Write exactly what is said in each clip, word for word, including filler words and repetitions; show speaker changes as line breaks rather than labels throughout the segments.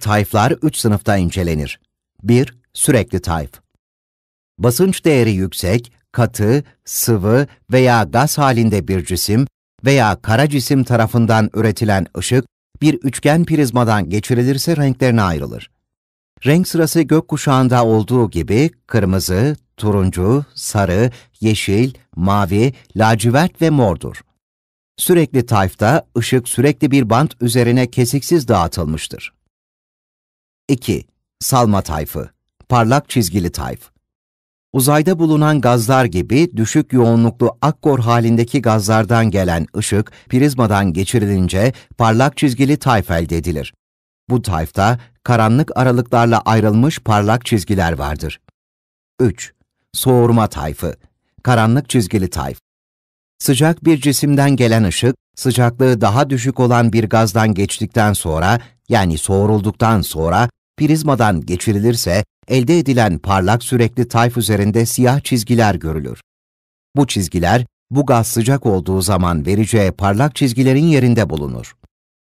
Tayflar üç sınıfta incelenir. bir. Sürekli tayf. Basınç değeri yüksek, katı, sıvı veya gaz halinde bir cisim veya kara cisim tarafından üretilen ışık, bir üçgen prizmadan geçirilirse renklerine ayrılır. Renk sırası gökkuşağında olduğu gibi kırmızı, turuncu, sarı, yeşil, mavi, lacivert ve mordur. Sürekli tayfta ışık sürekli bir bant üzerine kesiksiz dağıtılmıştır. iki. Salma tayfı. Parlak çizgili tayf. Uzayda bulunan gazlar gibi düşük yoğunluklu akkor halindeki gazlardan gelen ışık prizmadan geçirilince parlak çizgili tayf elde edilir. Bu tayfta karanlık aralıklarla ayrılmış parlak çizgiler vardır. üç. Soğurma tayfı. Karanlık çizgili tayf. Sıcak bir cisimden gelen ışık, sıcaklığı daha düşük olan bir gazdan geçtikten sonra, yani soğurulduktan sonra, prizmadan geçirilirse, elde edilen parlak sürekli tayf üzerinde siyah çizgiler görülür. Bu çizgiler, bu gaz sıcak olduğu zaman vereceği parlak çizgilerin yerinde bulunur.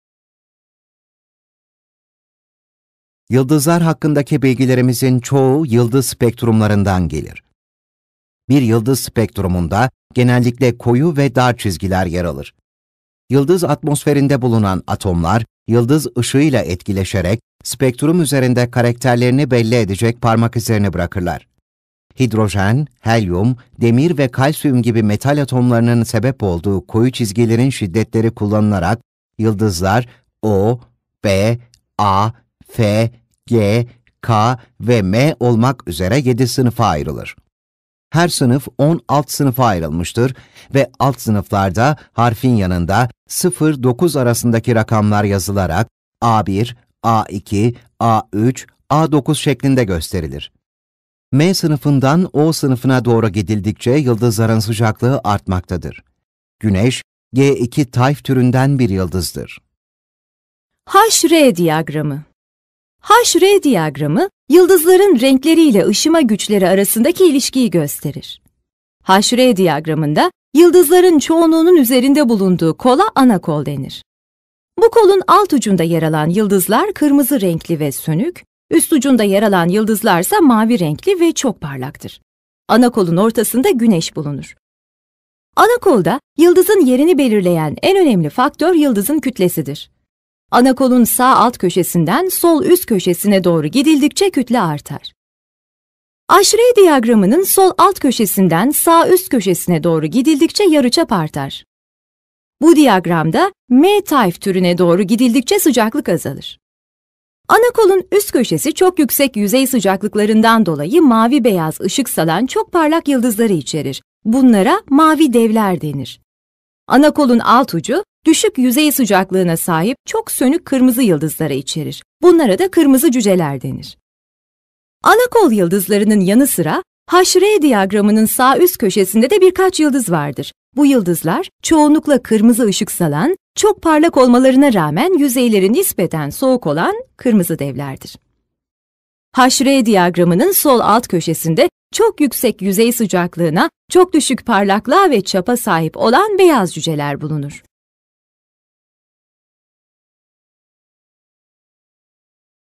Yıldızlar hakkındaki bilgilerimizin çoğu yıldız spektrumlarından gelir. Bir yıldız spektrumunda genellikle koyu ve dar çizgiler yer alır. Yıldız atmosferinde bulunan atomlar, yıldız ışığıyla etkileşerek spektrum üzerinde karakterlerini belli edecek parmak izlerini bırakırlar. Hidrojen, helyum, demir ve kalsiyum gibi metal atomlarının sebep olduğu koyu çizgilerin şiddetleri kullanılarak yıldızlar O, B, A, F, G, K ve M olmak üzere yedi sınıfa ayrılır. Her sınıf on alt sınıfa ayrılmıştır ve alt sınıflarda harfin yanında sıfır dokuz arasındaki rakamlar yazılarak A bir, A iki, A üç, A dokuz şeklinde gösterilir. M sınıfından O sınıfına doğru gidildikçe yıldızların sıcaklığı artmaktadır. Güneş, G iki tayf türünden bir yıldızdır.
H R diyagramı. H R diyagramı, yıldızların renkleriyle ışıma güçleri arasındaki ilişkiyi gösterir. H R diyagramında, yıldızların çoğunluğunun üzerinde bulunduğu kola ana kol denir. Bu kolun alt ucunda yer alan yıldızlar kırmızı renkli ve sönük, üst ucunda yer alan yıldızlarsa mavi renkli ve çok parlaktır. Ana kolun ortasında güneş bulunur. Ana kolda, yıldızın yerini belirleyen en önemli faktör yıldızın kütlesidir. Ana kolun sağ alt köşesinden sol üst köşesine doğru gidildikçe kütle artar. H R diyagramının sol alt köşesinden sağ üst köşesine doğru gidildikçe yarıçap artar. Bu diyagramda M tayf türüne doğru gidildikçe sıcaklık azalır. Ana kolun üst köşesi çok yüksek yüzey sıcaklıklarından dolayı mavi-beyaz ışık salan çok parlak yıldızları içerir. Bunlara mavi devler denir. Ana kolun alt ucu, düşük yüzey sıcaklığına sahip çok sönük kırmızı yıldızları içerir. Bunlara da kırmızı cüceler denir. Ana kol yıldızlarının yanı sıra, H R diyagramının sağ üst köşesinde de birkaç yıldız vardır. Bu yıldızlar, çoğunlukla kırmızı ışık salan, çok parlak olmalarına rağmen yüzeyleri nispeten soğuk olan kırmızı devlerdir. H R diyagramının sol alt köşesinde çok yüksek yüzey sıcaklığına, çok düşük parlaklığa ve çapa sahip olan beyaz cüceler bulunur.